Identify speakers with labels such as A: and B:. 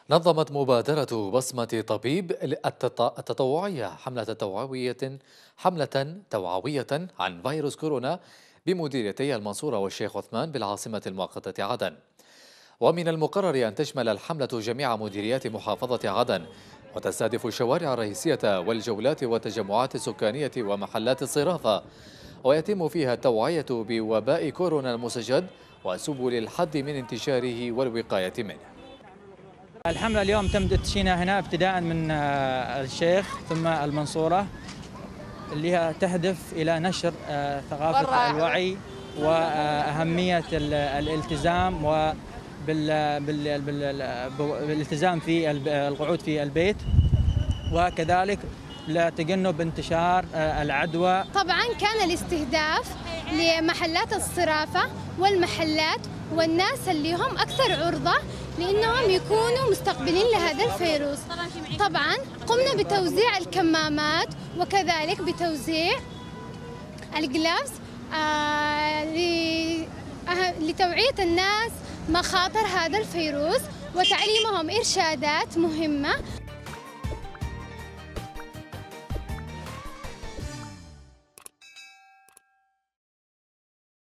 A: نظمت مبادرة بصمة طبيب التطوعية حملة توعوية عن فيروس كورونا بمديريتي المنصورة والشيخ عثمان بالعاصمة المؤقتة عدن. ومن المقرر أن تشمل الحملة جميع مديريات محافظة عدن، وتستهدف الشوارع الرئيسية والجولات والتجمعات السكانية ومحلات الصرافة، ويتم فيها التوعية بوباء كورونا المستجد وسبل الحد من انتشاره والوقاية منه.
B: الحملة اليوم تم تدشينها هنا ابتداء من الشيخ ثم المنصورة، اللي هي تهدف إلى نشر ثقافة الوعي وأهمية الالتزام بالالتزام في القعود في البيت، وكذلك لتجنب انتشار العدوى.
C: طبعا كان الاستهداف لمحلات الصرافة والمحلات والناس اللي هم أكثر عرضة لأنهم يكونوا مستقبلين لهذا الفيروس. طبعا قمنا بتوزيع الكمامات وكذلك بتوزيع الجلافز لتوعية الناس مخاطر هذا الفيروس وتعليمهم إرشادات مهمة